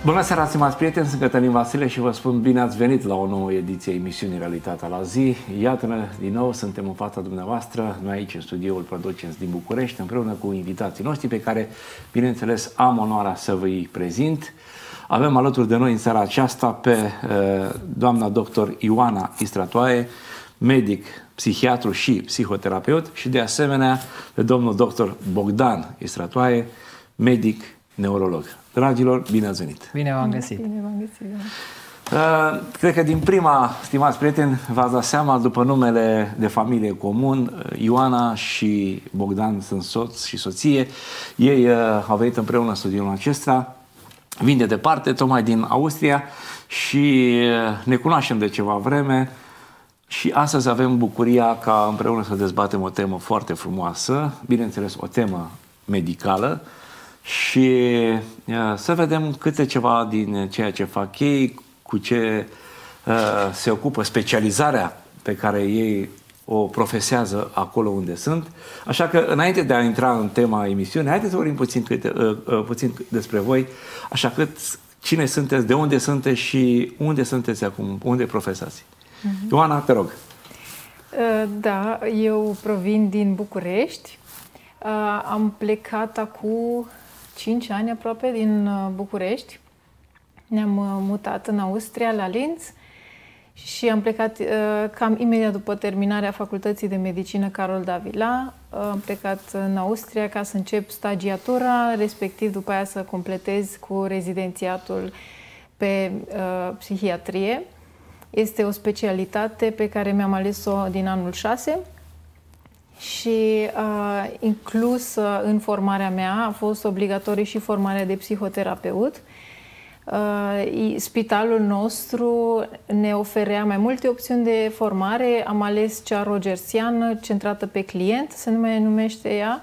Bună seara, stimați prieteni, sunt Cătălin Vasile și vă spun bine ați venit la o nouă ediție a emisiunii Realitatea la zi. Iată-ne, din nou, suntem în fața dumneavoastră, noi aici în studioul Producens din București, împreună cu invitații noștri pe care, bineînțeles, am onoarea să vă-i prezint. Avem alături de noi în seara aceasta pe doamna doctor Ioana Istratoae, medic, psihiatru și psihoterapeut și de asemenea pe domnul doctor Bogdan Istratoae, medic, neurolog. Dragilor, bine ați venit! Bine v-am găsit! Bine v-am găsit! Cred că din prima, stimați prieteni, v-ați dat seama, după numele de familie comun, Ioana și Bogdan sunt soț și soție. Ei au venit împreună în studioul acesta, vin de departe, tocmai din Austria și ne cunoaștem de ceva vreme și astăzi avem bucuria ca împreună să dezbatem o temă foarte frumoasă, bineînțeles o temă medicală, și să vedem câte ceva din ceea ce fac ei, cu ce se ocupă, specializarea pe care ei o profesează acolo unde sunt. Așa că, înainte de a intra în tema emisiunii, haideți să vorbim puțin despre voi, așa că cine sunteți, de unde sunteți și unde sunteți acum, unde profesați. Ioana, te rog. Da, eu provin din București. Am plecat acum 5 ani aproape din București. Ne-am mutat în Austria, la Linz, și am plecat cam imediat după terminarea Facultății de Medicină Carol Davila. Am plecat în Austria ca să încep stagiatura, respectiv după aia să completez cu rezidențiatul pe psihiatrie. Este o specialitate pe care mi-am ales-o din anul 6 și inclus în formarea mea a fost obligatorie și formarea de psihoterapeut. Spitalul nostru ne oferea mai multe opțiuni de formare. Am ales cea rogersiană, centrată pe client, se numește ea.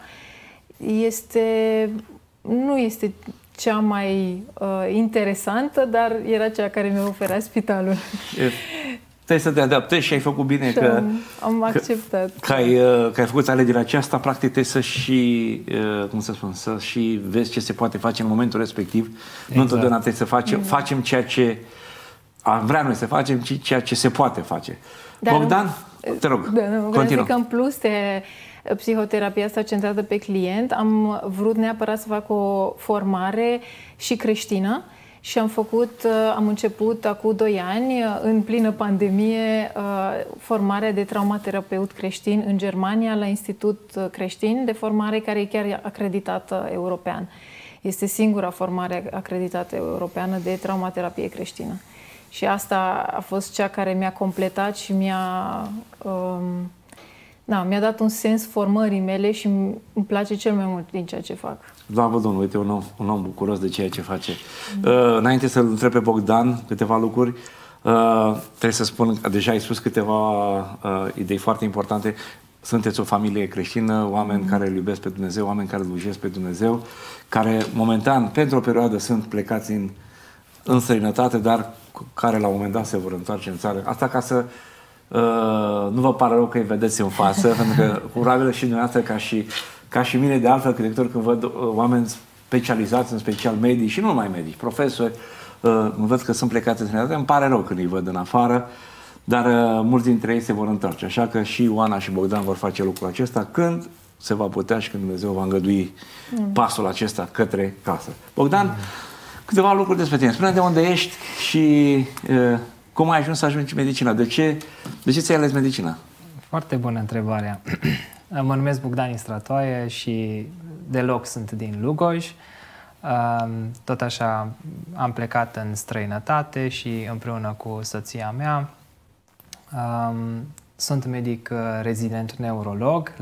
Nu este cea mai interesantă, dar era cea care mi-a oferat spitalul. Trebuie să te adaptezi și ai făcut bine că am acceptat. Că ai făcut alegerea aceasta, practic trebuie să și, cum să spun, să și vezi ce se poate face în momentul respectiv. Exact. Nu întotdeauna trebuie să facem ceea ce am vrea noi să facem, ci ceea ce se poate face. Dar Bogdan, te rog, continuă. Că în plus de psihoterapia asta centrată pe client, am vrut neapărat să fac o formare și creștină. Și am început acum 2 ani, în plină pandemie, formarea de traumaterapeut creștin în Germania, la Institut Creștin de Formare, care e chiar acreditată european. Este singura formare acreditată europeană de traumaterapie creștină. Și asta a fost cea care mi-a completat și mi-a dat un sens formării mele și îmi place cel mai mult din ceea ce fac. Slavă Domnului, uite, un om bucuros de ceea ce face. Înainte să-l întreb pe Bogdan câteva lucruri, trebuie să spun, deja ai spus câteva idei foarte importante. Sunteți o familie creștină, oameni care îl iubesc pe Dumnezeu, oameni care îl slujesc pe Dumnezeu, care momentan, pentru o perioadă, sunt plecați în străinătate, dar care la un moment dat se vor întoarce în țară. Asta ca să nu vă pară rău că îi vedeți în față, pentru că probabil și dumneavoastră, ca și mine, de altfel, când văd oameni specializați, în special medici și nu numai medici, profesori, îmi văd că sunt plecați în străinătate, îmi pare rău când îi văd în afară, dar mulți dintre ei se vor întoarce. Așa că și Ioana și Bogdan vor face lucrul acesta când se va putea și când Dumnezeu va îngădui pasul acesta către casă. Bogdan, câteva lucruri despre tine. Spune de unde ești și cum ai ajuns să ajungi în medicina. De ce ți-ai ales medicina? Foarte bună întrebarea. Mă numesc Bogdan Istratoae și deloc sunt din Lugoj. Tot așa am plecat în străinătate și împreună cu soția mea. Sunt medic rezident neurolog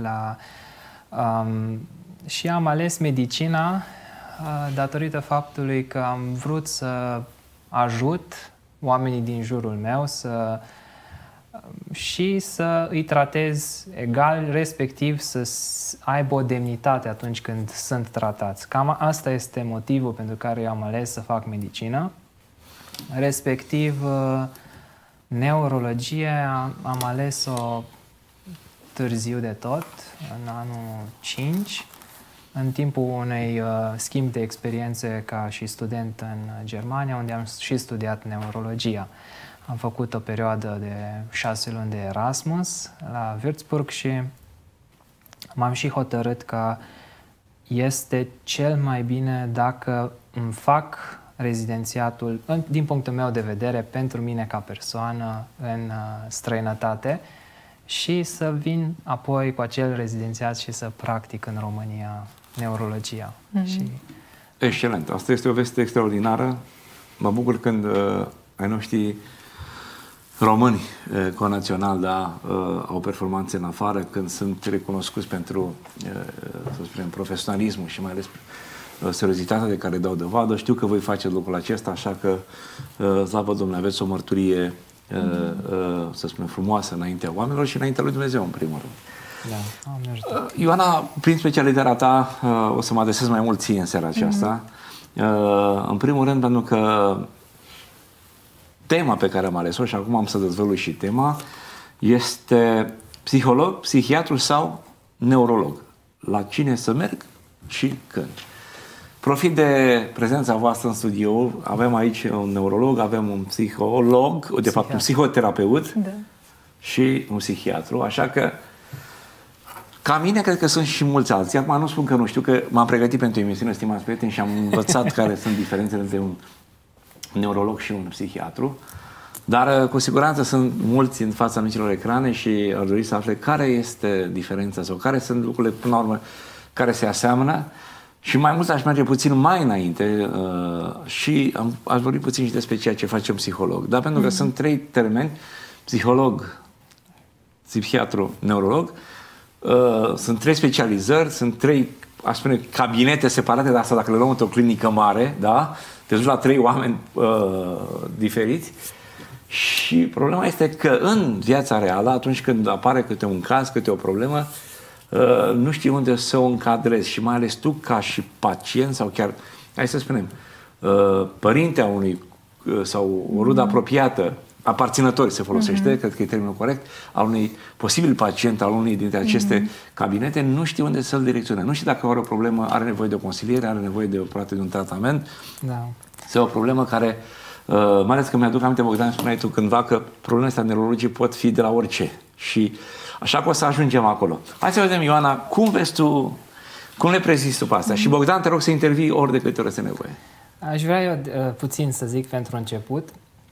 și am ales medicina datorită faptului că am vrut să ajut oamenii din jurul meu și să îi tratez egal, respectiv să aibă o demnitate atunci când sunt tratați. Cam asta este motivul pentru care eu am ales să fac medicină. Respectiv, neurologie am ales-o târziu de tot, în anul 5, în timpul unei schimb de experiențe ca și student în Germania, unde am și studiat neurologia. Am făcut o perioadă de 6 luni de Erasmus la Würzburg și m-am și hotărât că este cel mai bine dacă îmi fac rezidențiatul, din punctul meu de vedere, pentru mine ca persoană în străinătate și să vin apoi cu acel rezidențiat și să practic în România neurologia. Și... Excelent! Asta este o veste extraordinară. Mă bucur când ai noștri români conațional, da, au performanțe în afară, când sunt recunoscuți pentru, să spunem, profesionalismul și mai ales seriozitatea de care dau dovadă. Știu că voi face lucrul acesta, așa că, slavă Domnului, aveți o mărturie, să spunem, frumoasă înaintea oamenilor și înaintea lui Dumnezeu, în primul rând. Da, Ioana, prin specialitatea ta, o să mă adresez mai mult ție în seara aceasta. În primul rând, pentru că tema pe care am ales-o, și acum am să dezvălui și tema, este psiholog, psihiatru sau neurolog. La cine să merg și când. Profit de prezența voastră în studio. Avem aici un neurolog, avem un psiholog, de fapt un psihoterapeut, da, și un psihiatru, așa că ca mine cred că sunt și mulți alții. Acum nu spun că nu știu, că m-am pregătit pentru emisiune, stimați prieteni, și am învățat care sunt diferențele între un neurolog și un psihiatru, dar cu siguranță sunt mulți în fața micilor ecrane și ar dori să afle care este diferența sau care sunt lucrurile, până la urmă, care se aseamănă. Și mai mult aș merge puțin mai înainte și aș vorbi puțin și despre ceea ce face un psiholog. Dar pentru că sunt 3 termeni, psiholog, psihiatru, neurolog, sunt 3 specializări, sunt 3, aș spune, cabinete separate, dar asta dacă le luăm într-o clinică mare, da? Te duci la 3 oameni diferiți și problema este că în viața reală, atunci când apare câte un caz, câte o problemă, nu știi unde să o încadrezi și mai ales tu ca și pacient sau chiar, hai să spunem, părintea unui sau o rudă apropiată, aparținători se folosește, cred că e termenul corect, al unui posibil pacient, al unui dintre aceste cabinete, nu știi unde să-l direcționezi. Nu știi dacă are o problemă, are nevoie de o consiliere, are nevoie de poate de un tratament, sau o problemă care, mai ales că mi-aduc aminte, Bogdan, spuneai tu cândva că problemele astea neurologice pot fi de la orice. Și așa că o să ajungem acolo. Hai să vedem, Ioana, cum vezi tu, cum le prezinți tu pe astea? Și Bogdan, te rog să intervii ori de câte ori este nevoie. Aș vrea eu puțin să zic pentru început.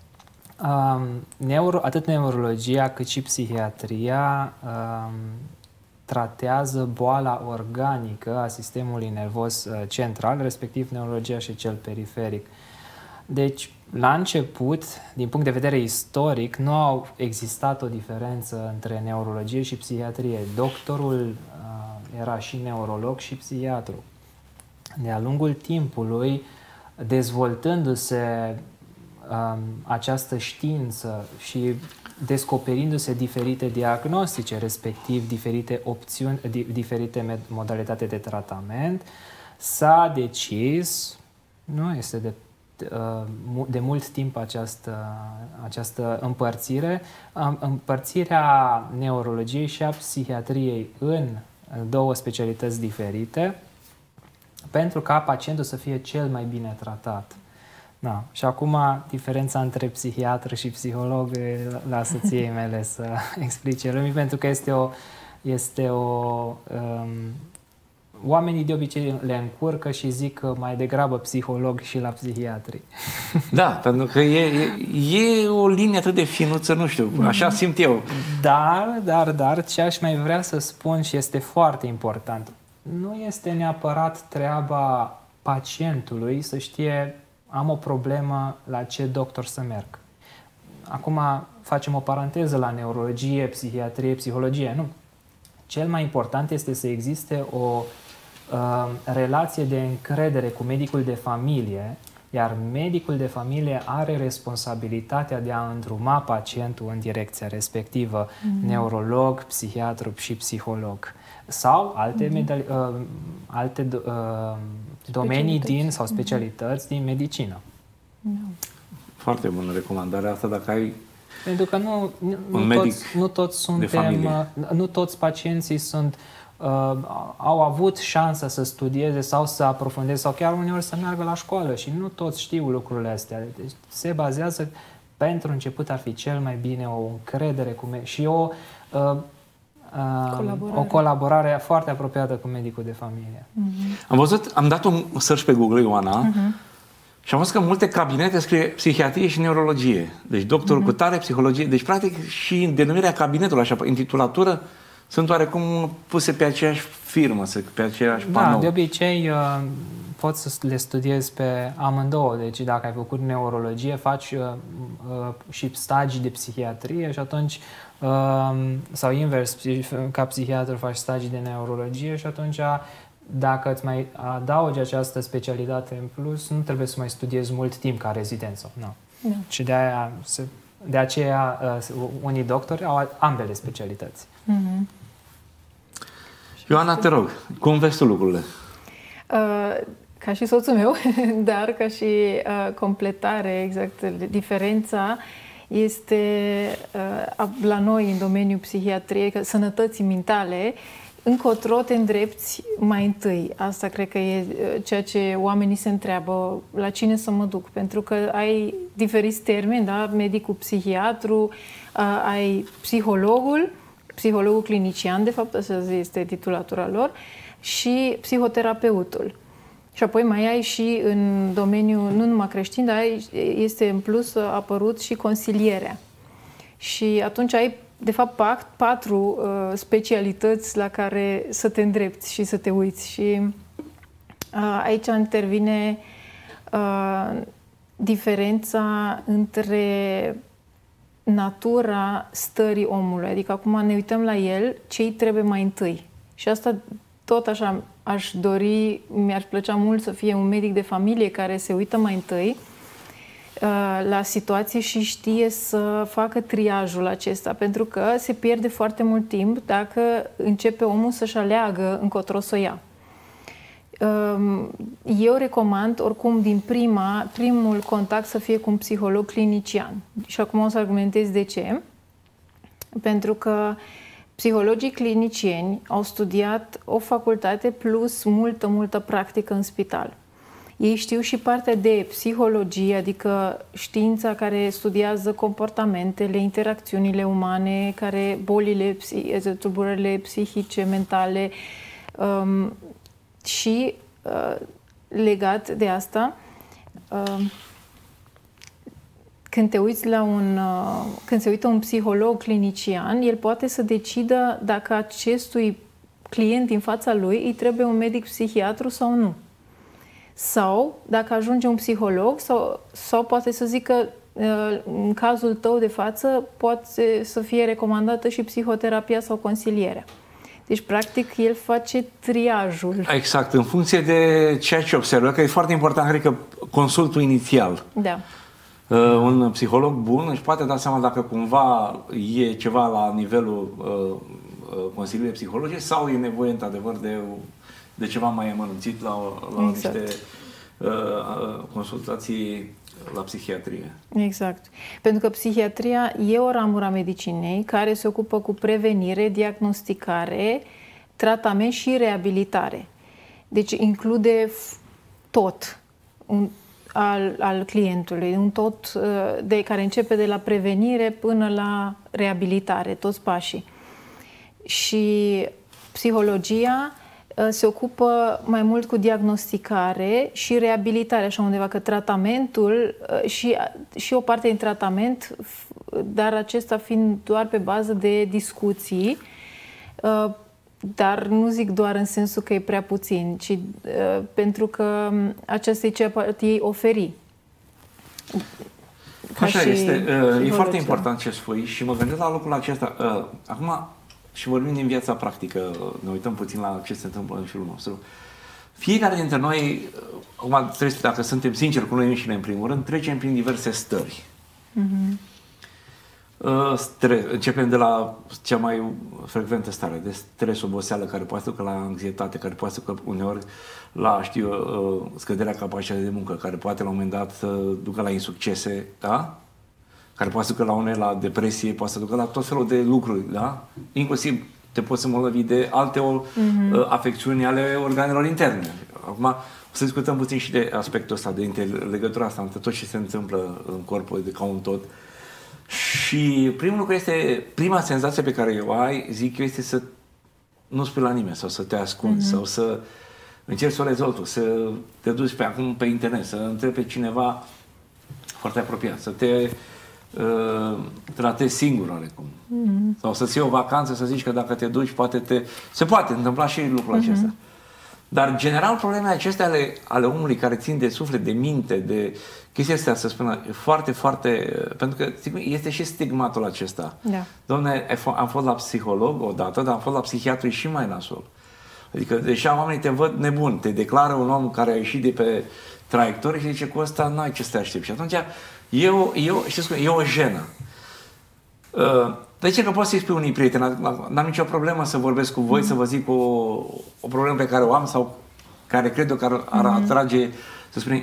Atât neurologia cât și psihiatria tratează boala organică a sistemului nervos central, respectiv neurologia și cel periferic. Deci, la început, din punct de vedere istoric, nu au existat o diferență între neurologie și psihiatrie. Doctorul era și neurolog și psihiatru. De-a lungul timpului, dezvoltându-se această știință și descoperindu-se diferite diagnostice, respectiv diferite opțiuni, diferite modalitate de tratament, s-a decis, nu este de mult timp această împărțire, împărțirea neurologiei și a psihiatriei în 2 specialități diferite, pentru ca pacientul să fie cel mai bine tratat. Da. Și acum diferența între psihiatru și psiholog lasă ției mele să explice lumii, pentru că oamenii de obicei le încurcă și zic că mai degrabă psiholog și la psihiatri. Da, pentru că e o linie atât de finuță, nu știu, așa simt eu. Dar ce aș mai vrea să spun și este foarte important, nu este neapărat treaba pacientului să știe am o problemă, la ce doctor să merg. Acum facem o paranteză la neurologie, psihiatrie, psihologie. Nu. Cel mai important este să existe o relație de încredere cu medicul de familie, iar medicul de familie are responsabilitatea de a îndruma pacientul în direcția respectivă, neurolog, psihiatru și psiholog. Sau alte domenii sau specialități din medicină. Foarte bună recomandarea asta. Dacă ai Pentru că nu toți pacienții au avut șansa să studieze sau să aprofundeze sau chiar uneori să meargă la școală și nu toți știu lucrurile astea. Deci se bazează, pentru început ar fi cel mai bine o încredere și o colaborare foarte apropiată cu medicul de familie. Am dat un search pe Google, Ioana, și am văzut că în multe cabinete scrie psihiatrie și neurologie. Deci doctorul cu tare, psihologie. Deci, practic, și în denumirea cabinetului, așa, în titulatură, sunt oarecum puse pe aceeași firmă, pe aceeași panou. Da, de obicei poți să le studiezi pe amândouă. Deci dacă ai făcut neurologie, faci și stagii de psihiatrie și atunci, sau invers, ca psihiatru faci stagii de neurologie și atunci dacă îți mai adaugi această specialitate în plus, nu trebuie să mai studiezi mult timp ca rezidență. No. Da. Și de aceea unii doctori au ambele specialități. Ioana, te rog, cum vezi tu lucrurile? Ca și soțul meu, dar ca și completare, exact, diferența este la noi în domeniul psihiatriei, sănătății mentale, încotro te îndrepți mai întâi. Asta cred că e ceea ce oamenii se întreabă, la cine să mă duc, pentru că ai diferiți termeni, da? Medicul psihiatru, ai psihologul clinician, de fapt așa este titulatura lor, și psihoterapeutul. Și apoi mai ai și în domeniul, nu numai creștin, dar este în plus apărut și consilierea. Și atunci ai, de fapt, 4 specialități la care să te îndrepți și să te uiți. Și aici intervine diferența între natura stării omului. Adică acum ne uităm la el, ce-i trebuie mai întâi. Și asta tot așa aș dori, mi-ar plăcea mult să fie un medic de familie care se uită mai întâi la situație și știe să facă triajul acesta, pentru că se pierde foarte mult timp dacă începe omul să-și aleagă încotro să o ia. Eu recomand oricum din primul contact să fie cu un psiholog clinician. Și acum o să argumentez de ce. Pentru că psihologii clinicieni au studiat o facultate plus multă practică în spital. Ei știu și partea de psihologie, adică știința care studiază comportamentele, interacțiunile umane, bolile, tulburările psihice, mentale, și legat de asta, când te uiți când se uită un psiholog clinician, el poate să decidă dacă acestui client din fața lui îi trebuie un medic psihiatru sau nu. Sau dacă ajunge un psiholog sau poate să zică în cazul tău de față poate să fie recomandată și psihoterapia sau consilierea. Deci, practic, el face triajul. Exact, în funcție de ceea ce observă, că e foarte important, cred că, consultul inițial. Da. Un psiholog bun își poate da seama dacă cumva e ceva la nivelul consilierii psihologice sau e nevoie, într-adevăr, de ceva mai amănunțit la exact. Niște consultații la psihiatrie. Exact. Pentru că psihiatria e o ramură a medicinei care se ocupă cu prevenire, diagnosticare, tratament și reabilitare. Deci include tot al clientului, un tot care începe de la prevenire până la reabilitare, toți pașii. Și psihologia se ocupă mai mult cu diagnosticare și reabilitare, așa undeva, că tratamentul și o parte din tratament, dar acesta fiind doar pe bază de discuții, dar nu zic doar în sensul că e prea puțin, ci pentru că aceasta e ce poate ei oferi. Așa este. E foarte important ce spui și mă gândesc la lucrul acesta. Acum, și vorbim din viața practică, ne uităm puțin la ce se întâmplă în firul nostru. Fiecare dintre noi, acum trebuie, dacă suntem sinceri cu noi înșine în primul rând, trecem prin diverse stări. Începem de la cea mai frecventă stare de stres, oboseală, care poate să ducă la anxietate, care poate să ducă uneori la, scăderea capacității de muncă, care poate la un moment dat să ducă la insuccese, da? care poate să ducă la depresie, poate să ducă la tot felul de lucruri, da? Inclusiv te poți îmbolnăvi de alte afecțiuni ale organelor interne. Acum o să discutăm puțin și de aspectul ăsta, de legătura asta între tot ce se întâmplă în corpul de ca un tot. Și primul lucru este, prima senzație pe care o ai, zic eu, este să nu spui la nimeni sau să te ascunzi sau să încerci să o rezolvi tu, să te duci pe internet, să întrebi pe cineva foarte apropiat, să te tratezi singur oarecum. Sau să-ți iei o vacanță, să zici că dacă te duci, se poate întâmpla și lucrul acesta. Dar, general, problemele acestea ale omului care țin de suflet, de minte, de chestia astea, să spună, foarte, foarte... Pentru că este și stigmatul acesta. Da. Doamne, am fost la psiholog odată, dar am fost la psihiatru și mai nasol. Adică, deja oamenii te văd nebun, te declară un om care a ieșit de pe traiectorie și zice, cu ăsta n-ai ce să te aștepți. Și atunci, e o jenă. De ce că poți să-i spui unui prieten, n-am nicio problemă să vorbesc cu voi, să vă zic o problemă pe care o am sau care cred eu că ar atrage, să spunem,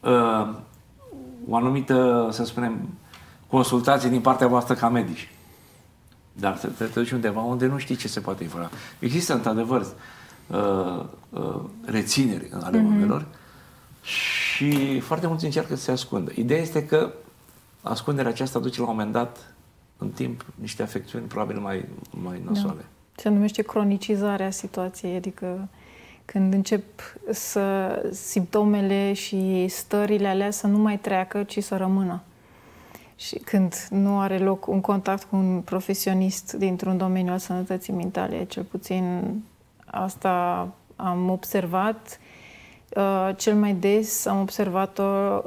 o anumită, să spunem, consultație din partea voastră ca medici. Dar te duci undeva unde nu știi ce se poate informa. Există, într-adevăr, rețineri ale oamenilor și foarte mulți încearcă să se ascundă. Ideea este că ascunderea aceasta duce la un moment dat, în timp, niște afecțiuni probabil mai nasoale. Da. Se numește cronicizarea situației, adică când încep simptomele și stările alea să nu mai treacă, ci să rămână. Și când nu are loc un contact cu un profesionist dintr-un domeniu al sănătății mentale, cel puțin asta am observat. Cel mai des am observat-o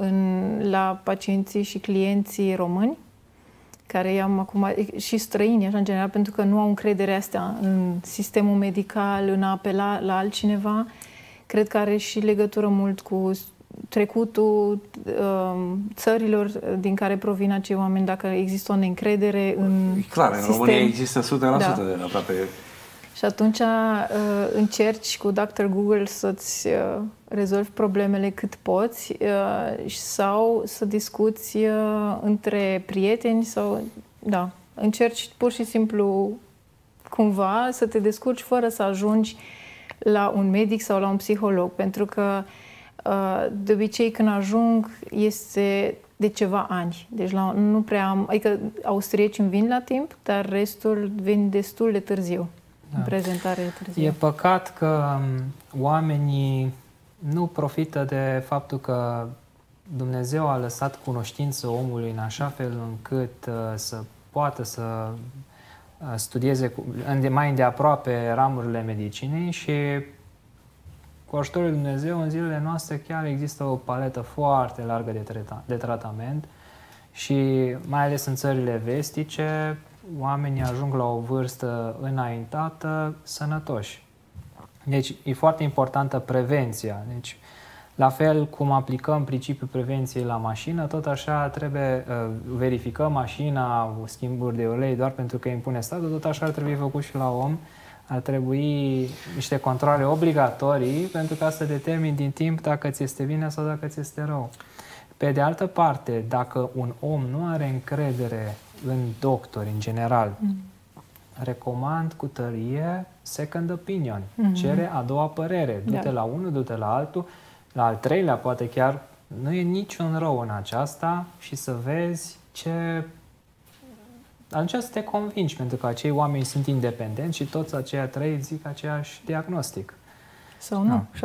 la pacienții și clienții români, care i-am acum, și străini, așa în general, pentru că nu au încredere astea în sistemul medical, în a apela la altcineva. Cred că are și legătură mult cu trecutul țărilor din care provin acei oameni, dacă există o neîncredere în clar, sistem. În România există 100% de aproape. Și atunci încerci cu Dr. Google să-ți rezolvi problemele cât poți sau să discuți între prieteni sau, da, încerci pur și simplu cumva să te descurci fără să ajungi la un medic sau la un psiholog, pentru că de obicei când ajung este de ceva ani. Deci nu prea am, adică austriecii îmi vin la timp, dar restul vin destul de târziu. Da. Prezentare târziu. E păcat că oamenii nu profită de faptul că Dumnezeu a lăsat cunoștință omului în așa fel încât să poată să studieze mai îndeaproape ramurile medicinei și cu ajutorul lui Dumnezeu în zilele noastre chiar există o paletă foarte largă de tratament și mai ales în țările vestice oamenii ajung la o vârstă înaintată sănătoși. Deci e foarte importantă prevenția. Deci, la fel cum aplicăm principiul prevenției la mașină, tot așa trebuie verificăm mașina, schimburi de ulei doar pentru că impune statul, tot așa ar trebui făcut și la om. Ar trebui niște controle obligatorii pentru ca să determini din timp dacă ți este bine sau dacă ți este rău. Pe de altă parte, dacă un om nu are încredere în doctori în general, recomand cu tărie second opinion. Cere a doua părere. Du-te la unul, du-te la altul, la al treilea poate chiar. Nu e niciun rău în aceasta și să vezi ce... Atunci să te convingi, pentru că acei oameni sunt independenți și toți aceia trei zic aceeași diagnostic. Sau nu. Și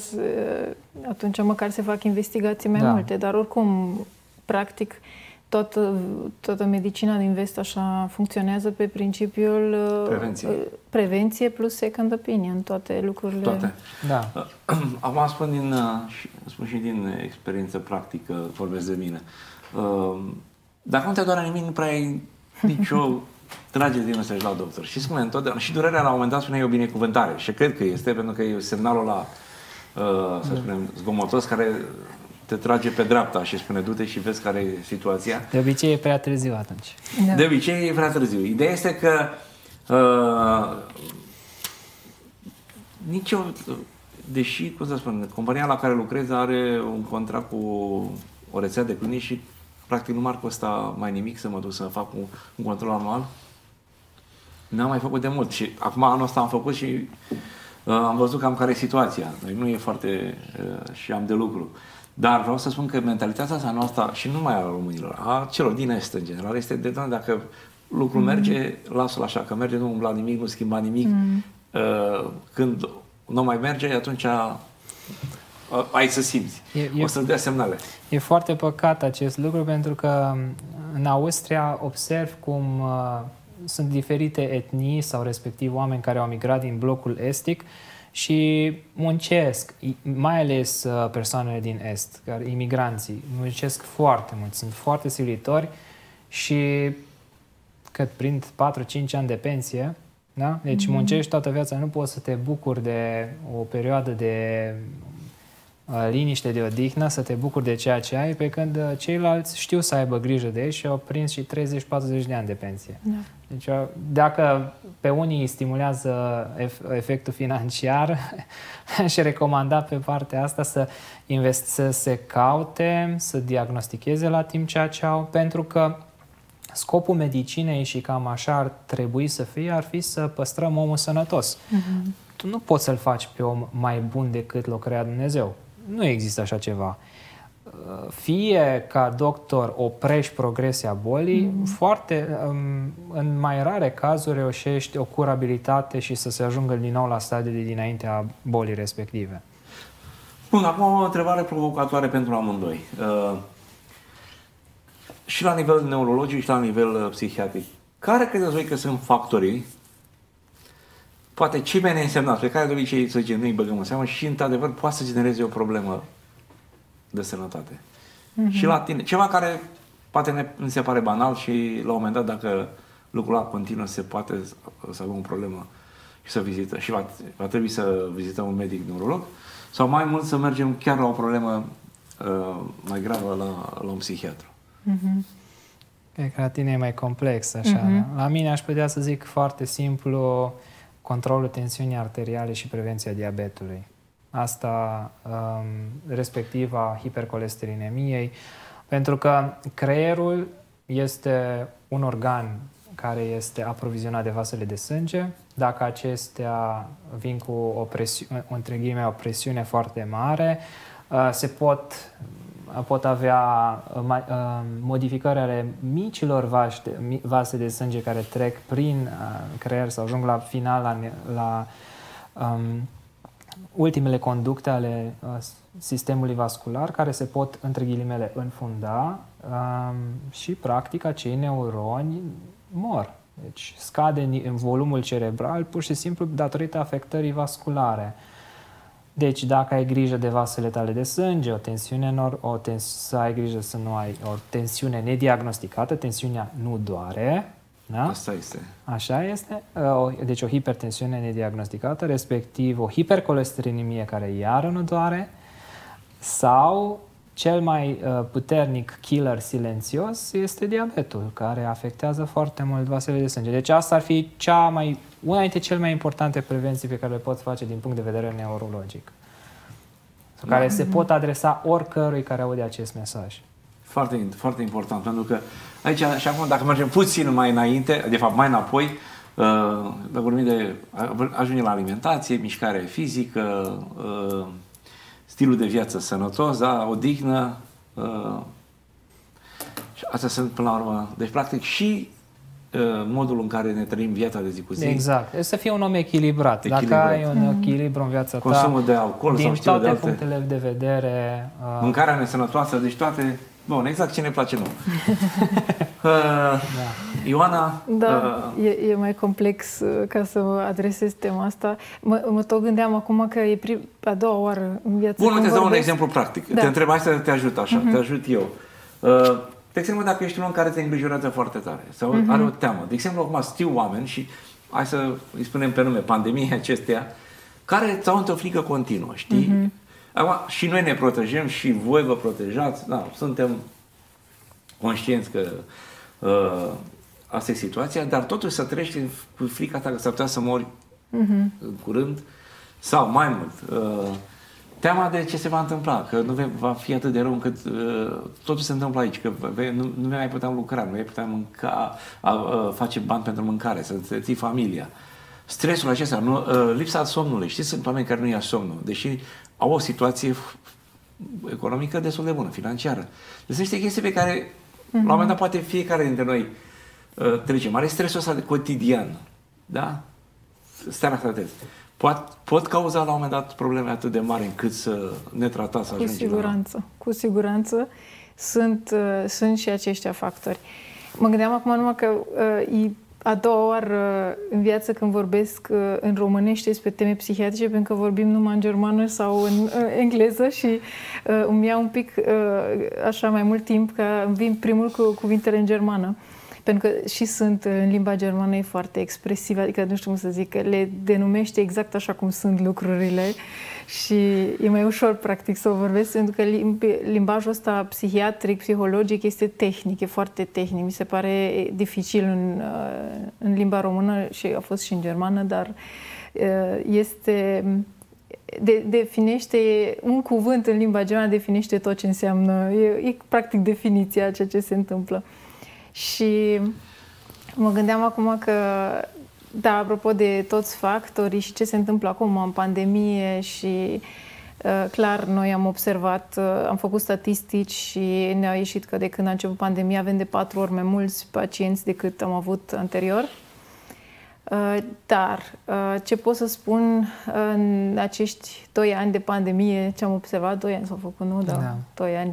atunci măcar se fac investigații mai multe. Dar oricum, practic, toată medicina din vest așa funcționează pe principiul prevenție plus second opinion, toate lucrurile. Toate. Da. Acum spun și din experiență practică, vorbesc de mine. Dacă nu te doare nimic, nu prea ai nicio trage din mesaj la doctor. Și spune întotdeauna, și durerea la un moment dat spune e o binecuvântare. Și cred că este, pentru că e semnalul ăla, să spunem, zgomotos, care te trage pe dreapta și spune du-te și vezi care e situația. De obicei e prea târziu atunci. Da. De obicei e prea târziu. Ideea este că deși, cum să spun, compania la care lucrez are un contract cu o rețea de clinici și practic nu m-ar costa mai nimic să mă duc să fac un control anual. N-am mai făcut de mult și acum anul ăsta am făcut și am văzut cam care e situația. Deci nu e foarte... și am de lucru. Dar vreau să spun că mentalitatea asta noastră, și nu numai a românilor, a celor din Est în general, este de dacă lucrul merge, lasă-l așa, că merge, nu umbla nimic, nu schimba nimic. Când nu mai merge, atunci ai să simți. O să-ți dea semnale. E foarte păcat acest lucru, pentru că în Austria observ cum sunt diferite etnii sau respectiv oameni care au migrat din blocul estic și muncesc, mai ales persoanele din Est, imigranții, muncesc foarte mult, sunt foarte silitori și cât prind 4-5 ani de pensie, da? Deci muncești toată viața, nu poți să te bucuri de o perioadă de liniște, de odihnă, să te bucuri de ceea ce ai, pe când ceilalți știu să aibă grijă de ei și au prins și 30-40 de ani de pensie. Da. Deci dacă pe unii stimulează efectul financiar, aș recomanda pe partea asta să se caute, să diagnosticheze la timp ceea ce au, pentru că scopul medicinei, și cam așa ar trebui să fie, ar fi să păstrăm omul sănătos. Tu nu poți să-l faci pe om mai bun decât l-a creat Dumnezeu. Nu există așa ceva. Fie ca doctor oprești progresia bolii, în mai rare cazuri reușești o curabilitate și să se ajungă din nou la stadiile dinaintea bolii respective. Bun, acum o întrebare provocatoare pentru amândoi. Și la nivel neurologic și la nivel psihiatric. Care credeți voi că sunt factorii, poate cei mai neînsemnați, pe care de obicei să zicem, nu-i băgăm în seamă și, într-adevăr, poate să genereze o problemă de sănătate? Și la tine, ceva care poate ne se pare banal și la un moment dat, dacă lucrul ăla continuă, se poate să avem o problemă și să vizităm. Și va trebui să vizităm un medic neurolog sau mai mult să mergem chiar la o problemă mai gravă la un psihiatru. Cred că la tine e mai complex, așa. La mine aș putea să zic foarte simplu: controlul tensiunii arteriale și prevenția diabetului. Asta respectiv a hipercolesterolemiei, pentru că creierul este un organ care este aprovizionat de vasele de sânge. Dacă acestea vin cu o presiune foarte mare, se pot avea modificări ale micilor vase de sânge care trec prin creier sau ajung la final la ultimele conducte ale sistemului vascular, care se pot, între ghilimele, înfunda și practic acei neuroni mor. Deci scade în volumul cerebral pur și simplu datorită afectării vasculare. Deci dacă ai grijă de vasele tale de sânge, să ai grijă să nu ai o tensiune nediagnosticată, tensiunea nu doare. Da? Asta este. Așa este. Deci o hipertensiune nediagnosticată, respectiv o hipercolesterolemie care iară nu doare, sau cel mai puternic killer silențios este diabetul, care afectează foarte mult vasele de sânge. Deci asta ar fi una dintre cele mai importante prevenții pe care le poți face din punct de vedere neurologic, care se pot adresa oricărui care aude acest mesaj. Foarte, foarte important, pentru că aici, și acum, dacă mergem puțin mai înainte, de fapt mai înapoi, dacă vorbim de ajungem la alimentație, mișcare fizică, stilul de viață sănătos, da, odihnă, și astea sunt până la urmă, deci practic și modul în care ne trăim viața de zi cu zi. Exact. Să fii un om echilibrat. Dacă ai un echilibru în viața ta, consumul de alcool din sau știu toate de alte, punctele de vedere, mâncarea nesănătoasă, deci toate, bun, exact ce ne place nouă. Ioana? Da, e mai complex ca să adresez tema asta. Mă tot gândeam acum că e a doua oară în viață. Bun, îți dau un exemplu practic. Da. Te întreb, hai să te ajut așa, te ajut eu. De exemplu, dacă ești un om care te îngrijorează foarte tare sau are o teamă. De exemplu, acum știu oameni și hai să îi spunem pe nume, pandemia acesteia, care ți-au o frică continuă, știi? Acum, și noi ne protejăm și voi vă protejați, da, suntem conștienți că asta e situația, dar totuși să treci cu frica ta că s-ar putea să mori în curând sau mai mult. Teama de ce se va întâmpla, că nu va fi atât de rău încât totul se întâmplă aici, că nu mai putem lucra, nu mai putem mânca, face bani pentru mâncare, să ții familia. Stresul acesta, lipsa somnului. Știți, sunt oameni care nu ia somnul, deși au o situație economică destul de bună, financiară. Deci sunt niște chestii pe care, la un moment dat, poate fiecare dintre noi trecem. Are stresul ăsta cotidian, da? Starea asta de pot cauza la un moment dat probleme atât de mari încât să ne tratați, să ajungem Cu siguranță sunt și aceștia factori. Mă gândeam acum numai că e a doua oară în viață când vorbesc în românește despre teme psihiatrice, pentru că vorbim numai în germană sau în engleză și îmi ia un pic așa mai mult timp ca îmi vin primul cu cuvintele în germană. Pentru că și sunt în limba germană e foarte expresivă, adică nu știu cum să zic, le denumește exact așa cum sunt lucrurile și e mai ușor practic să o vorbesc, pentru că limbajul ăsta psihiatric, psihologic este tehnic, e foarte tehnic. Mi se pare dificil în limba română și a fost și în germană, dar definește un cuvânt în limba germană, definește tot ce înseamnă, e practic definiția a ceea ce se întâmplă. Și mă gândeam acum că, da, apropo de toți factorii și ce se întâmplă acum în pandemie și clar, noi am observat, am făcut statistici și ne-a ieșit că de când a început pandemia avem de 4 ori mai mulți pacienți decât am avut anterior. Dar ce pot să spun în acești 2 ani de pandemie, ce am observat, 2 ani s-au făcut, nu? Da, 2 ani.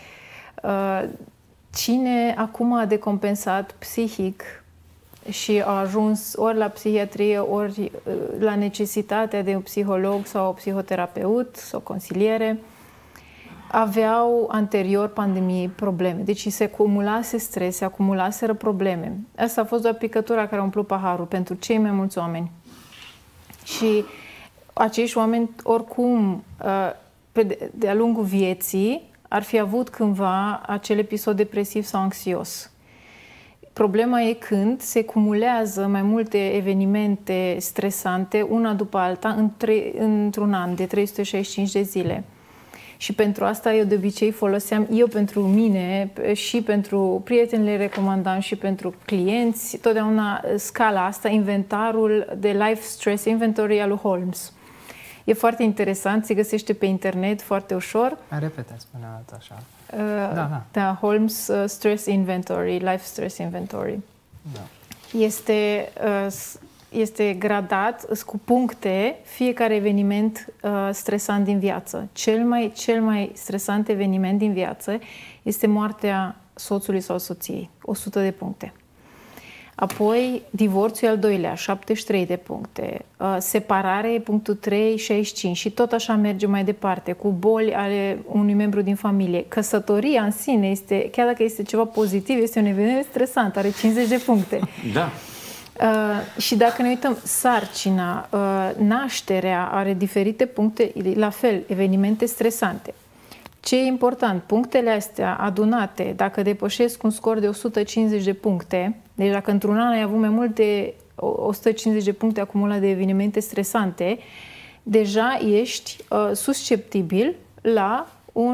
Cine acum a decompensat psihic și a ajuns ori la psihiatrie, ori la necesitatea de un psiholog sau un psihoterapeut sau consiliere, aveau anterior pandemiei probleme. Deci se acumulase stres, se acumulaseră probleme. Asta a fost doar picătura care a umplut paharul pentru cei mai mulți oameni. Și acești oameni, oricum, de-a lungul vieții, ar fi avut cândva acel episod depresiv sau anxios. Problema e când se cumulează mai multe evenimente stresante, una după alta, într-un an de 365 de zile. Și pentru asta eu de obicei foloseam, eu pentru mine și pentru prieteni le recomandam și pentru clienți, totdeauna scala asta, inventarul de Life Stress Inventory al lui Holmes. E foarte interesant, se găsește pe internet foarte ușor. Repete, spune așa. Da, Holmes Stress Inventory, Life Stress Inventory. Da. Este gradat cu puncte fiecare eveniment stresant din viață. Cel mai stresant eveniment din viață este moartea soțului sau soției, 100 de puncte. Apoi, divorțul al doilea, 73 de puncte. Separare, punctul 3, 65. Și tot așa merge mai departe, cu boli ale unui membru din familie. Căsătoria în sine, este, chiar dacă este ceva pozitiv, este un eveniment stresant, are 50 de puncte. Da. Și dacă ne uităm, sarcina, nașterea are diferite puncte, la fel, evenimente stresante. Ce e important? Punctele astea adunate, dacă depășesc un scor de 150 de puncte, deci dacă într-un an ai avut mai mult de 150 de puncte acumulate de evenimente stresante, deja ești susceptibil la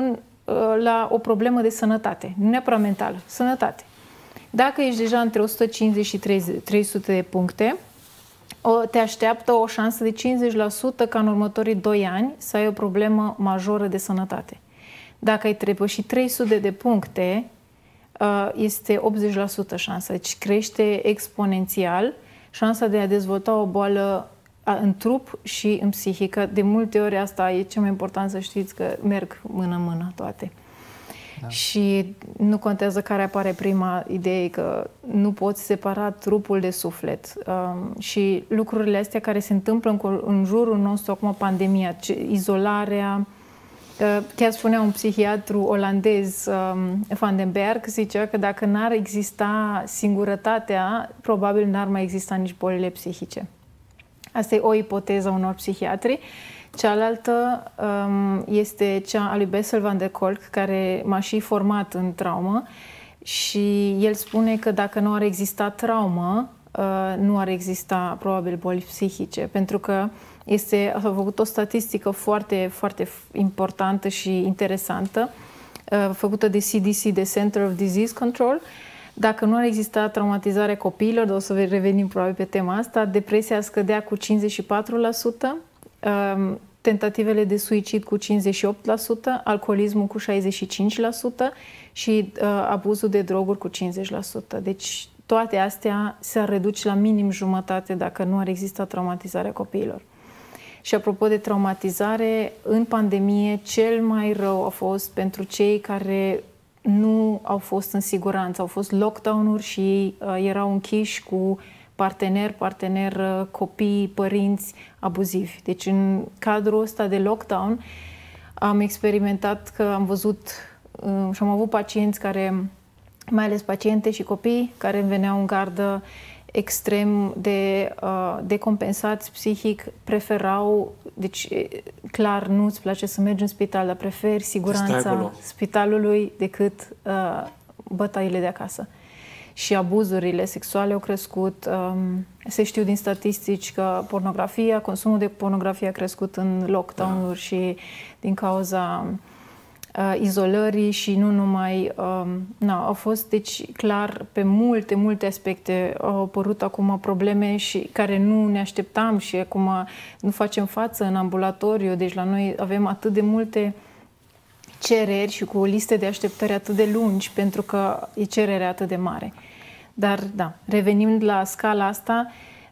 o problemă de sănătate, nu neapărat mentală, sănătate. Dacă ești deja între 150 și 300 de puncte, te așteaptă o șansă de 50% ca în următorii 2 ani să ai o problemă majoră de sănătate. Dacă ai depășit 300 de puncte, este 80% șansa. Deci crește exponențial șansa de a dezvolta o boală în trup și în psihică. De multe ori asta e cel mai important să știți, că merg mână-mână toate. Da. Și nu contează care apare prima idee, că nu poți separa trupul de suflet. Și lucrurile astea care se întâmplă în jurul nostru acum, pandemia, izolarea. Chiar spunea un psihiatru olandez, Van den Berg, zicea că dacă n-ar exista singurătatea, probabil n-ar mai exista nici bolile psihice. Asta e o ipoteză a unor psihiatri. Cealaltă este cea a lui Bessel van der Kolk, care m-a și format în traumă, și el spune că dacă nu ar exista traumă, nu ar exista probabil boli psihice, pentru că S-a făcut o statistică foarte, foarte importantă și interesantă, făcută de CDC, de Center of Disease Control. Dacă nu ar exista traumatizare copiilor, o să revenim probabil pe tema asta, depresia scădea cu 54%, tentativele de suicid cu 58%, alcoolismul cu 65% și abuzul de droguri cu 50%. Deci toate astea se-ar reduce la minim jumătate dacă nu ar exista traumatizarea copiilor. Și apropo de traumatizare, în pandemie cel mai rău a fost pentru cei care nu au fost în siguranță. Au fost lockdown-uri și ei erau închiși cu partener, copii, părinți abuzivi. Deci în cadrul ăsta de lockdown am experimentat că am văzut și am avut pacienți care, mai ales paciente și copii, care îmi veneau în gardă extrem de decompensați psihic, preferau, deci clar nu îți place să mergi în spital, dar preferi siguranța spitalului decât bătăile de acasă. Și abuzurile sexuale au crescut. Se știu din statistici că pornografia, consumul de pornografie a crescut în lockdown-uri și din cauza izolării și nu numai. Au fost, deci, clar, pe multe aspecte au apărut acum probleme și care nu ne așteptam și acum nu facem față în ambulatoriu. Deci la noi avem atât de multe cereri și cu liste de așteptări atât de lungi pentru că e cererea atât de mare. Dar, da, revenind la scala asta,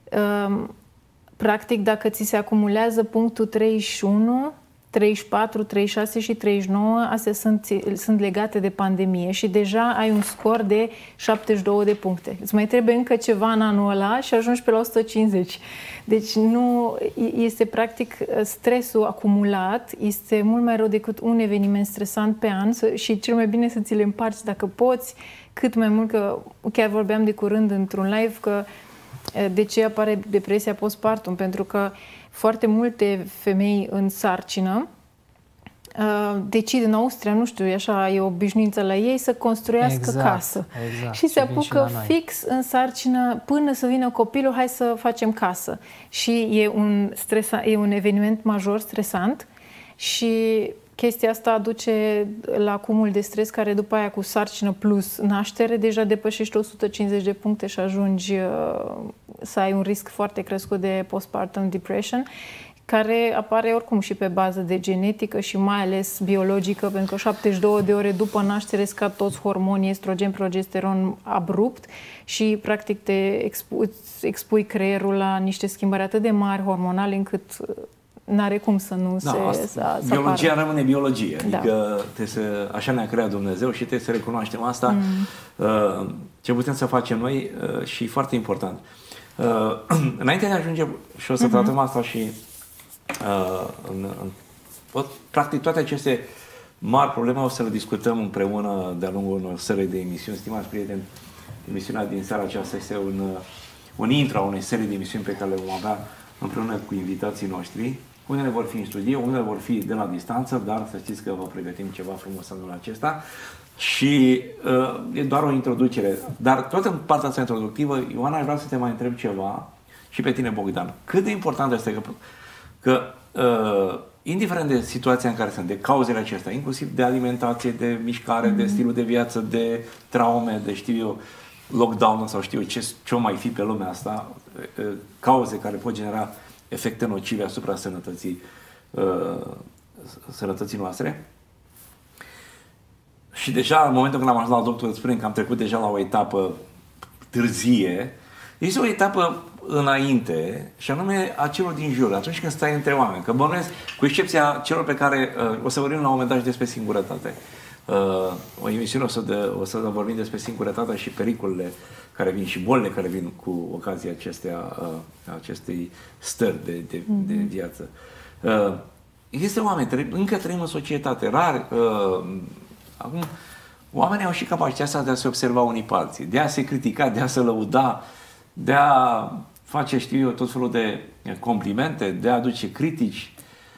practic, dacă ți se acumulează punctul 31, 34, 36 și 39, astea sunt legate de pandemie și deja ai un scor de 72 de puncte. Îți mai trebuie încă ceva în anul ăla și ajungi pe la 150. Deci nu este practic stresul acumulat, este mult mai rău decât un eveniment stresant pe an și cel mai bine să ți le împarți dacă poți cât mai mult, că chiar vorbeam de curând într-un live că de ce apare depresia postpartum, pentru că foarte multe femei în sarcină decid în Austria, nu știu, așa e obișnuință la ei, să construiască casă. Exact. Și se apucă fix în sarcină, până să vină copilul, hai să facem casă. Și e un eveniment major, stresant și chestia asta aduce la cumul de stres care după aia cu sarcină plus naștere deja depășești 150 de puncte și ajungi să ai un risc foarte crescut de postpartum depression, care apare oricum și pe bază de genetică și mai ales biologică, pentru că 72 de ore după naștere scad toți hormonii, estrogen, progesteron abrupt și practic expui creierul la niște schimbări atât de mari hormonale încât n-are cum să nu biologia rămâne biologie. Adică așa ne-a creat Dumnezeu și trebuie să recunoaștem asta. Ce putem să facem noi și foarte important. Înainte de a ajunge și o să tratăm asta și practic toate aceste mari probleme o să le discutăm împreună de-a lungul unor serii de emisiuni. Stimați prieteni, emisiunea din seara aceasta este un intro a unei serii de emisiuni pe care le vom avea împreună cu invitații noștri. Unele vor fi în studio, unele vor fi de la distanță, dar să știți că vă pregătim ceva frumos anul acesta. Și e doar o introducere. Dar tot în partea asta introductivă, Ioana, vreau să te mai întreb ceva și pe tine, Bogdan. Cât de important este că indiferent de situația în care sunt, de cauzele acestea, inclusiv de alimentație, de mișcare, de stilul de viață, de traume, de știu eu, lockdown sau știu eu ce mai fi pe lumea asta, cauze care pot genera efecte nocive asupra sănătății noastre. Și deja, în momentul când am ajuns la doctor, îți spunem că am trecut deja la o etapă târzie. Este o etapă înainte, și anume a celor din jur, atunci când stai între oameni. Că bănuiesc, cu excepția celor pe care o să vorbim la un moment dat și despre singurătate. O emisiune o să vorbim despre singurătatea și pericolele care vin și bolile care vin cu ocazia acestei stări de viață. Există oameni, încă trăim în societate, rar. Acum, oamenii au și capacitatea de a se observa unii pe alții, de a se critica, de a se lăuda, de a face, știu eu, tot felul de complimente, de a aduce critici.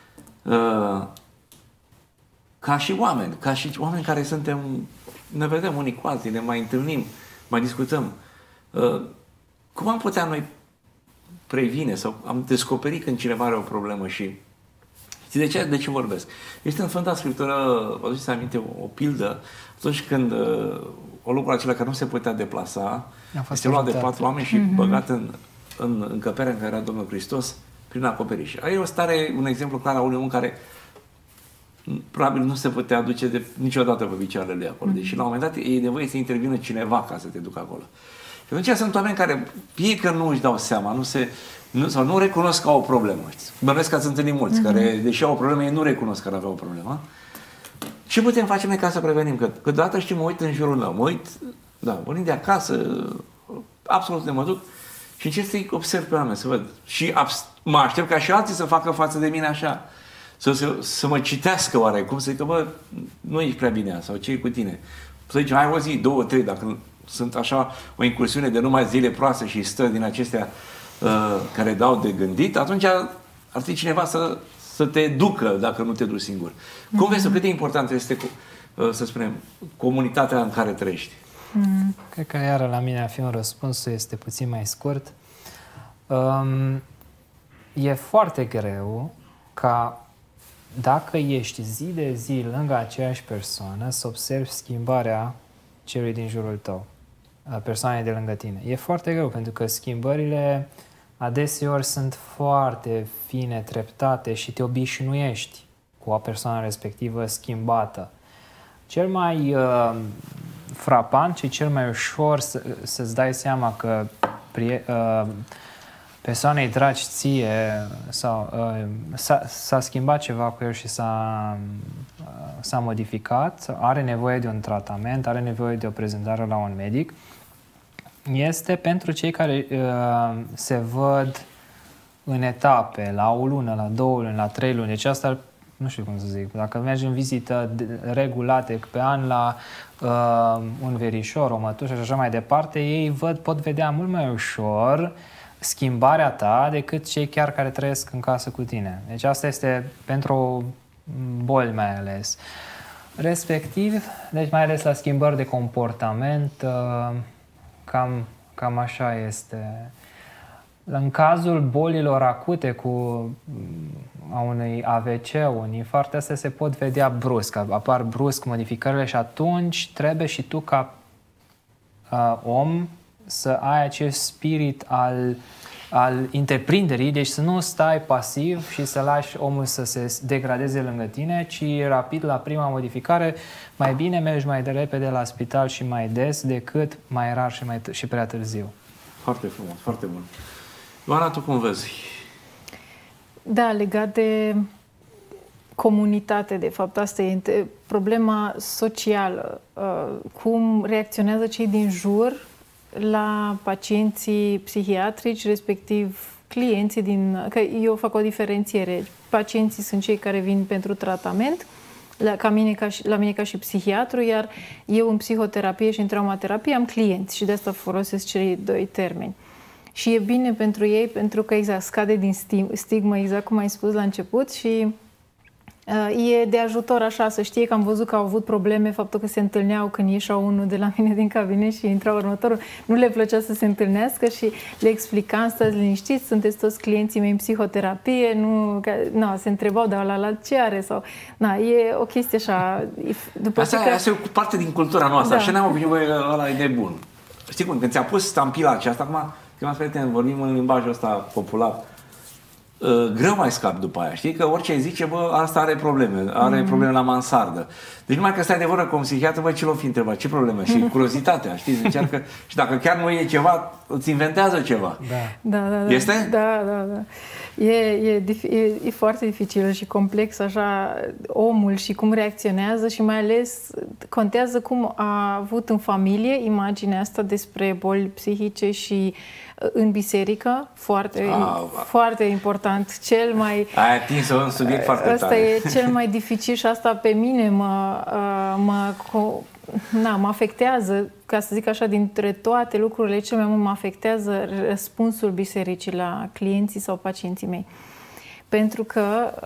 Ca și oameni care suntem, ne vedem unii cu alții, ne mai întâlnim, mai discutăm. Cum am putea noi previne sau am descoperit când cineva are o problemă și știi de ce vorbesc? Este în Sfânta Scriptură, vă aduceți aminte, o pildă, atunci când o lucru acela care nu se putea deplasa, este luat de 4 oameni și băgat în încăperea în care era Domnul Hristos prin acoperiș. Aici o stare, un exemplu clar a unui om care probabil nu se putea duce niciodată pe picioarele lui acolo. Deci la un moment dat e nevoie să intervină cineva ca să te ducă acolo. Și atunci sunt oameni care fie că nu își dau seama, sau nu recunosc că au o problemă. Bănuiesc că ați întâlnit mulți care, deși au o problemă, ei nu recunosc că aveau o problemă. Ce putem face noi ca să prevenim? Că câteodată știu, mă uit în jurul meu, venind de acasă, absolut de mă duc și încerc să-i observ pe oameni, să văd. Și mă aștept ca și alții să facă față de mine așa. Să mă citească oarecum, să zică, bă, nu ești prea bine sau ce e cu tine? Să zice, hai o zi, 2, 3, dacă sunt așa o incursiune de numai zile proaste și stări din acestea care dau de gândit, atunci ar fi cineva să te ducă dacă nu te duci singur. Cum vezi, cât de important este, să spunem, comunitatea în care trăiești? Cred că iară la mine a fi un răspuns este puțin mai scurt. E foarte greu ca dacă ești zi de zi lângă aceeași persoană să observi schimbarea celui din jurul tău, a persoanei de lângă tine. E foarte greu pentru că schimbările adeseori sunt foarte fine, treptate și te obișnuiești cu o persoană respectivă schimbată. Cel mai frapant și cel mai ușor să-ți dai seama că persoanei dragi ție sau s-a schimbat ceva cu el și s-a modificat, are nevoie de un tratament, are nevoie de o prezentare la un medic, este pentru cei care se văd în etape, la o lună, la 2 luni, la 3 luni. Deci asta, nu știu cum să zic, dacă mergi în vizită regulate pe an la un verișor, o mătușă și așa mai departe, ei pot vedea mult mai ușor schimbarea ta decât cei chiar care trăiesc în casă cu tine. Deci asta este pentru boli mai ales. Respectiv, deci mai ales la schimbări de comportament, cam așa este. În cazul bolilor acute a unui AVC, un infart, astea se pot vedea brusc, apar brusc modificările și atunci trebuie și tu ca om să ai acest spirit al întreprinderii, deci să nu stai pasiv și să lași omul să se degradeze lângă tine, ci rapid la prima modificare, mai bine mergi mai de repede la spital și mai des decât mai rar și prea târziu. Foarte frumos, foarte bun. Ioana, tu cum vezi? Da, legat de comunitate, de fapt, asta e problema socială. Cum reacționează cei din jur la pacienții psihiatrici, respectiv clienții că eu fac o diferențiere. Pacienții sunt cei care vin pentru tratament, la mine ca și psihiatru, iar eu în psihoterapie și în traumaterapie am clienți și de asta folosesc cei 2 termeni. Și e bine pentru ei, pentru că exact scade din stigmă, exact cum ai spus la început, și e de ajutor așa să știe că am văzut că au avut probleme, faptul că se întâlneau când ieșea unul de la mine din cabinet și intra următorul, nu le plăcea să se întâlnească și le explicam, stați liniștiți, sunteți toți clienții mei în psihoterapie, se întrebau, dar la ce are? Sau, e o chestie așa. Asta e o parte din cultura noastră, așa ne-am obișnuit, ăla e nebun. Știi cum, când ți-a pus stampila aceasta, acum, când prieteni, vorbim în limbajul ăsta popular, greu mai scap după aia, știi? Că orice zice, bă, asta are probleme, probleme la mansardă. Deci numai că stai de vorbă cu un psihiatru, bă, ce l-o fi întrebat, ce probleme? Și curiozitatea, știi? Încearcă, și dacă chiar nu e ceva, îți inventează ceva. Da. Este? Da. E foarte dificil și complex așa omul și cum reacționează și mai ales contează cum a avut în familie imaginea asta despre boli psihice și în biserică, foarte important, cel mai... Ai atins un subiect foarte tare. Asta e cel mai dificil și asta pe mine mă afectează, ca să zic așa, dintre toate lucrurile, cel mai mult mă afectează răspunsul bisericii la clienții sau pacienții mei. Pentru că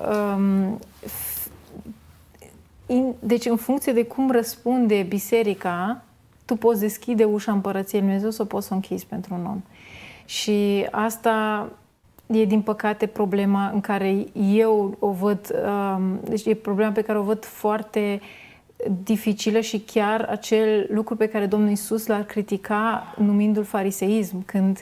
deci în funcție de cum răspunde biserica, tu poți deschide ușa Împărăției Lui Dumnezeu sau poți să o închizi pentru un om. Și asta e, din păcate, problema în care eu o văd, deci e problema pe care o văd foarte dificilă și chiar acel lucru pe care Domnul Iisus l-ar critica numindu-l fariseism, când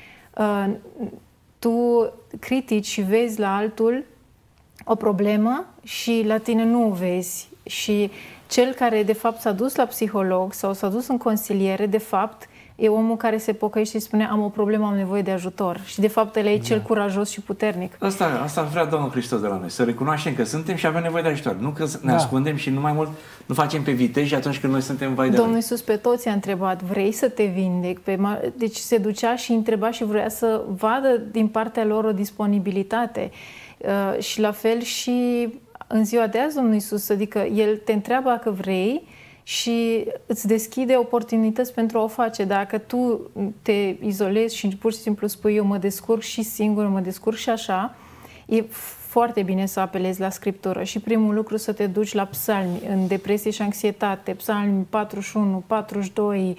tu critici și vezi la altul o problemă și la tine nu o vezi. Și cel care de fapt s-a dus la psiholog sau s-a dus în consiliere, de fapt e omul care se pocăiește și spune am o problemă, am nevoie de ajutor. Și de fapt el e cel curajos și puternic. Asta vrea Domnul Hristos de la noi, să recunoaștem că suntem și avem nevoie de ajutor. Nu că ne ascundem și nu mai mult nu facem pe viteji atunci când noi suntem vai de Domnul Iisus pe toți a întrebat, vrei să te vindec? Deci se ducea și întreba și vrea să vadă din partea lor o disponibilitate. Și la fel și în ziua de azi Domnul Iisus, adică El te întreabă dacă vrei și îți deschide oportunități pentru a o face. Dacă tu te izolezi și pur și simplu spui eu mă descurc și singur, mă descurc și așa, e foarte bine să apelezi la Scriptură și primul lucru să te duci la psalmi, în depresie și anxietate, psalmi 41, 42,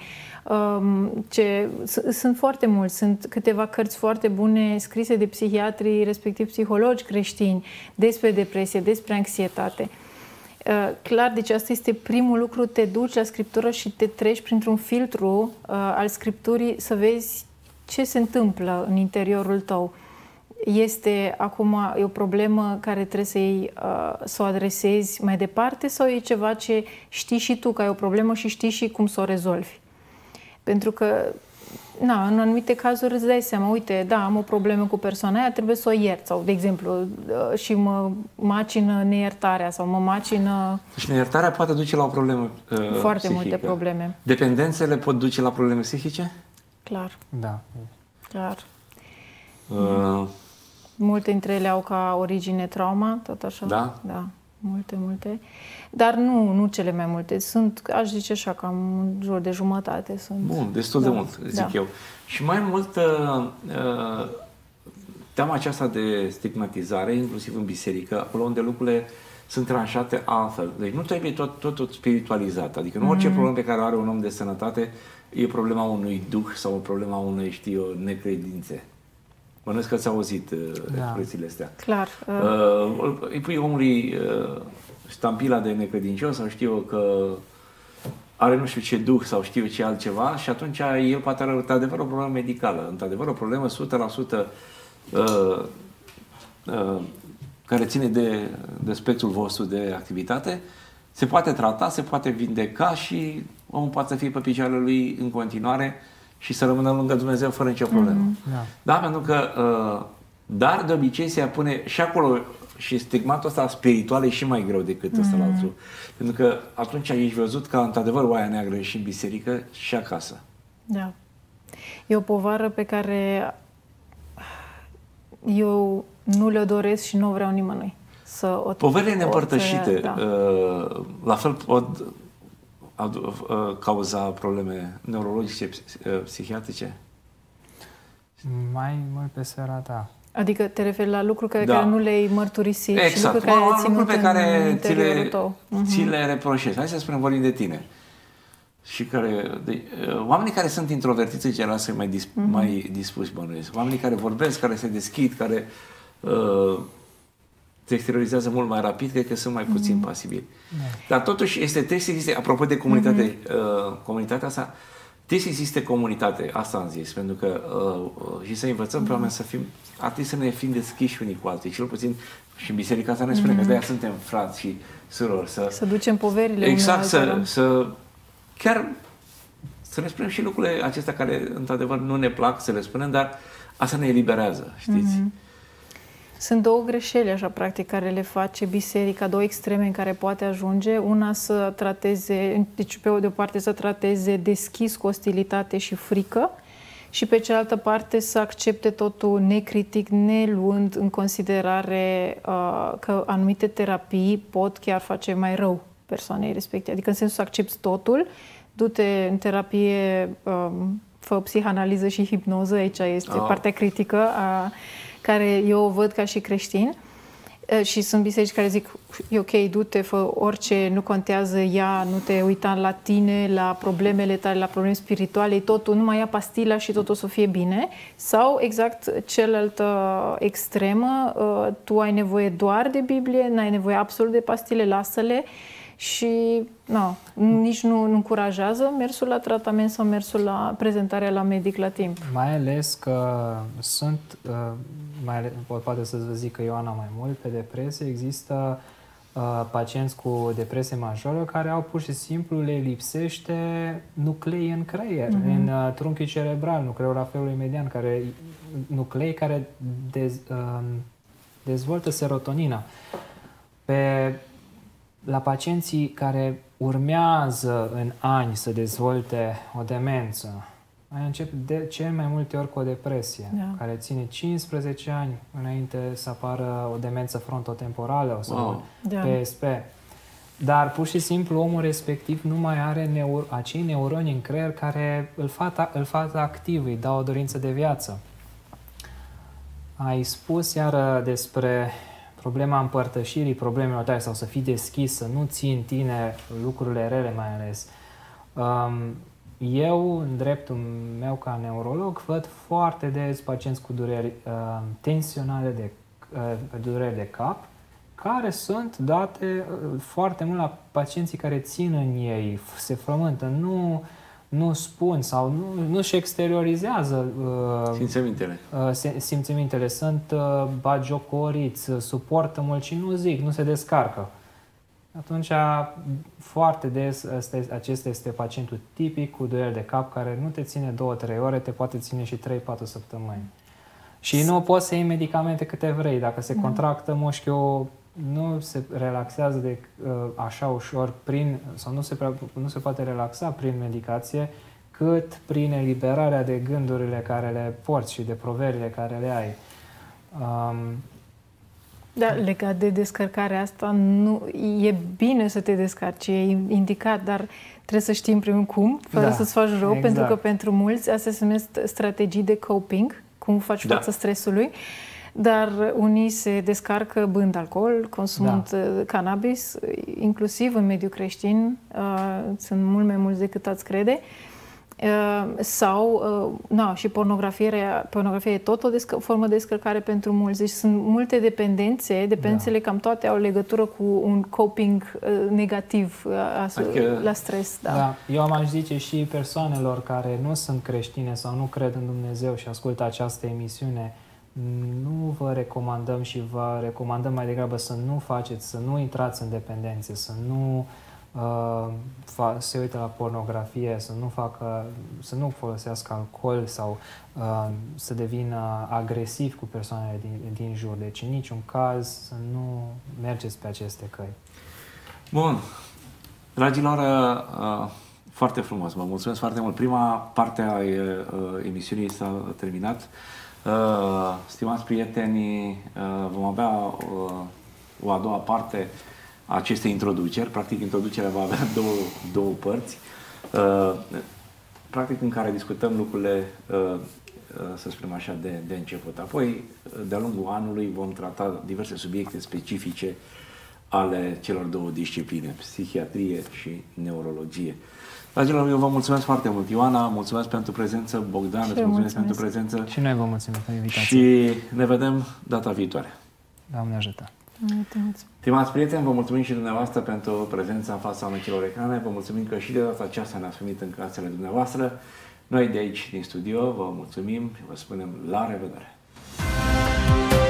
sunt foarte mulți, sunt câteva cărți foarte bune scrise de psihiatri, respectiv psihologi creștini, despre depresie, despre anxietate. Clar, deci asta este primul lucru, te duci la Scriptură și te treci printr-un filtru al Scripturii să vezi ce se întâmplă în interiorul tău. Este acum e o problemă care trebuie să o adresezi mai departe sau e ceva ce știi și tu că ai o problemă și știi și cum să o rezolvi? Pentru că în anumite cazuri îți dai seama, uite, da, am o problemă cu persoana aia, trebuie să o iert. Sau, de exemplu, și mă macină neiertarea sau mă macină... Și neiertarea poate duce la o problemă foarte psihică. Multe probleme. Dependențele pot duce la probleme psihice? Clar. Da. Clar. Multe dintre ele au ca origine trauma, tot așa. Da? Da. Multe. Dar nu cele mai multe. Sunt, aș zice așa, cam în jur de jumătate. Sunt. Bun, destul de mult, zic eu. Și mai mult, teama aceasta de stigmatizare, inclusiv în biserică, acolo unde lucrurile sunt tranșate altfel. Deci nu trebuie tot spiritualizat. Adică nu orice problemă pe care o are un om de sănătate e problema unui duh sau o problema unei, necredințe. Bănuiesc că ați auzit expresiile astea. Clar. Îi pui omului ștampila de necredincios sau știu eu că are nu știu ce duh sau știu ce altceva și atunci el poate are într-adevăr o problemă medicală, într-adevăr o problemă 100% care ține de spectrul vostru de activitate, se poate trata, se poate vindeca și omul poate să fie pe picioarele lui în continuare și să rămână lângă Dumnezeu fără nicio problemă. Da, pentru că dar de obicei se pune și acolo și stigmatul ăsta spiritual e și mai greu decât ăsta la altul. Pentru că atunci ești văzut ca într-adevăr oaia neagră și în biserică și acasă. Da. E o povară pe care eu nu le doresc și nu vreau nimănui. Poverile neîmpărtășite la fel pot cauza probleme neurologice, psihiatrice? Mai mult pe sfera ta. Adică te referi la lucruri care nu le-ai mărturisit și lucruri pe care ți le reproșezi. Hai să spunem, vorbim de tine. Și oamenii care sunt introvertiți în general sunt mai dispuși, bănuiesc. Oamenii care vorbesc, care se deschid, care se exteriorizează mult mai rapid, cred că sunt mai puțin pasibili. Dar totuși trebuie să existe, apropo de comunitate, comunitatea asta, trebuie să existe comunitate, asta am zis, pentru că și să învățăm pe oameni să fim, trebuie să ne fim deschiși unii cu alții, cel puțin și în biserica asta ne spune că de-aia suntem frați și surori. Să ducem poverile exact, chiar să ne spunem și lucrurile acestea care într-adevăr nu ne plac să le spunem, dar asta ne eliberează, știți? Sunt două greșeli, așa, practic, care le face biserica, două extreme în care poate ajunge. Una să trateze, deci pe de o parte să trateze deschis cu ostilitate și frică și pe cealaltă parte să accepte totul necritic, neluând în considerare că anumite terapii pot chiar face mai rău persoanei respective. Adică în sensul să accepti totul, du-te în terapie, fă psihanaliză și hipnoză, aici este partea critică care eu o văd ca și creștin. Și sunt biserici care zic, e ok, du-te, fă orice, nu contează, nu te uita la tine, la problemele tale, la probleme spirituale, totul, nu mai ia pastila și totul o să fie bine. Sau exact cealaltă extremă, tu ai nevoie doar de Biblie, n-ai nevoie absolut de pastile, lasă-le. Și nici nu încurajează mersul la tratament sau mersul la prezentarea la medic la timp. Mai ales că sunt, poate să zic că Ioana mai mult, pe depresie există pacienți cu depresie majoră care au pur și simplu, le lipsește nuclei în creier, în trunchiul cerebral, nucleul rafelului median, nuclei care dezvoltă serotonina. La pacienții care urmează în ani să dezvolte o demență, mai încep de cel mai multe ori cu o depresie, care ține 15 ani înainte să apară o demență frontotemporală sau PSP. Dar pur și simplu omul respectiv nu mai are acei neuroni în creier care îl fac activ, îi dau o dorință de viață. Ai spus iară despre problema împărtășirii problemelor tale sau să fii deschis, să nu ții în tine lucrurile rele mai ales. Eu, în dreptul meu ca neurolog, văd foarte des pacienți cu dureri tensionale, dureri de cap, care sunt date foarte mult la pacienții care țin în ei, se frământă, nu spun sau nu-și exteriorizează simțămintele, sunt bagiocoriți, suportă mult și nu zic, nu se descarcă. Atunci, foarte des, acesta este pacientul tipic cu dureri de cap care nu te ține 2-3 ore, te poate ține și 3-4 săptămâni. Și nu poți să iei medicamente câte vrei. Dacă se contractă mușchiul, nu se relaxează așa ușor sau nu se poate relaxa prin medicație, cât prin eliberarea de gândurile care le porți și de proverile care le ai. Da, legat de descărcarea asta, e bine să te descarci, e indicat, dar trebuie să știi în primul cum, fără să-ți faci rău, pentru că pentru mulți astea se numesc strategii de coping, cum faci față stresului, dar unii se descarcă bând alcool, consumând cannabis, inclusiv în mediul creștin, sunt mult mai mulți decât ați crede, și pornografia e tot o formă de descărcare pentru mulți. Deci sunt multe dependențele cam toate au legătură cu un coping negativ la stres. Eu am zice și persoanelor care nu sunt creștine sau nu cred în Dumnezeu și ascultă această emisiune, nu vă recomandăm și vă recomandăm mai degrabă să nu faceți, să nu intrați în dependențe, să nu se uită la pornografie, să nu folosească alcool sau să devină agresiv cu persoanele din jur. Deci în niciun caz să nu mergeți pe aceste căi. Bun. Dragilor, foarte frumos. Vă mulțumesc foarte mult. Prima parte a emisiunii s-a terminat. Stimați prieteni, vom avea o a doua parte a acestei introduceri. Practic, introducerea va avea două părți, practic în care discutăm lucrurile, să spunem așa, de început. Apoi, de-a lungul anului, vom trata diverse subiecte specifice ale celor două discipline, psihiatrie și neurologie. Dragilor, eu vă mulțumesc foarte mult. Ioana, mulțumesc pentru prezență. Bogdan, îți mulțumesc pentru prezență. Și noi vă mulțumim pentru invitație. Și ne vedem data viitoare. Doamne ajută! Stimați prieteni, vă mulțumim și dumneavoastră pentru prezența în fața ochilor ecrane. Vă mulțumim că și de data aceasta ne-ați primit în casele dumneavoastră. Noi de aici, din studio, vă mulțumim și vă spunem la revedere!